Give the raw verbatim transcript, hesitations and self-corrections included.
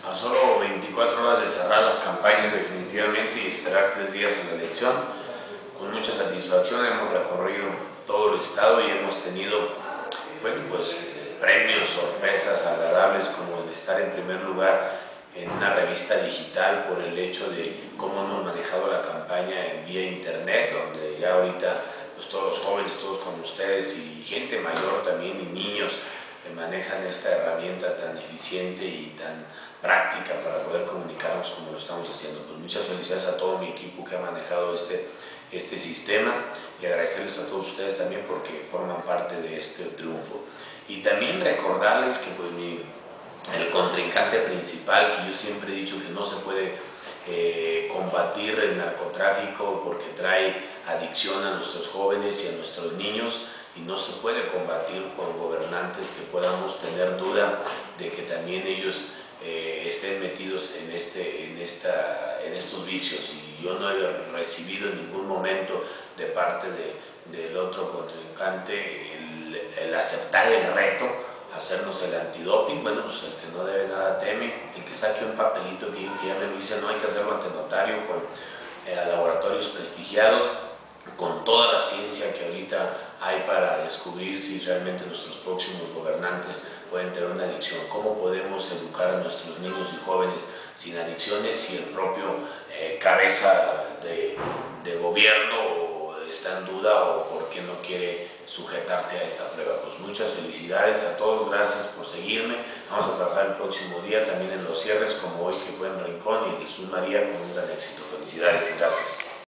A solo veinticuatro horas de cerrar las campañas definitivamente y esperar tres días en la elección, con mucha satisfacción hemos recorrido todo el estado y hemos tenido, bueno, pues premios, sorpresas agradables, como el estar en primer lugar en una revista digital por el hecho de cómo hemos manejado la campaña en vía internet, donde ya ahorita pues todos los jóvenes, todos como ustedes y gente mayor también y niños manejan esta herramienta tan eficiente y tan práctica para poder comunicarnos como lo estamos haciendo. Pues muchas felicidades a todo mi equipo que ha manejado este, este sistema y agradecerles a todos ustedes también porque forman parte de este triunfo. Y también recordarles que pues mi, el contrincante principal, que yo siempre he dicho que no se puede eh, combatir el narcotráfico porque trae adicción a nuestros jóvenes y a nuestros niños, y no se puede combatir con gobernantes que podamos tener duda de que también ellos eh, estén metidos en, este, en, esta, en estos vicios. Y yo no he recibido en ningún momento de parte de, del otro contrincante el, el aceptar el reto, hacernos el antidoping. Bueno, pues el que no debe nada teme, el que saque un papelito que, que ya me dice no hay que hacerlo ante notario con eh, laboratorios prestigiados, con toda la ciencia que ahorita hay para descubrir si realmente nuestros próximos gobernantes pueden tener una adicción. ¿Cómo podemos educar a nuestros niños y jóvenes sin adicciones si el propio eh, cabeza de, de gobierno está en duda o porque no quiere sujetarse a esta prueba? Pues muchas felicidades a todos, gracias por seguirme. Vamos a trabajar el próximo día también en los cierres como hoy que fue en Rincón y en Jesús María con un gran éxito. Felicidades y gracias.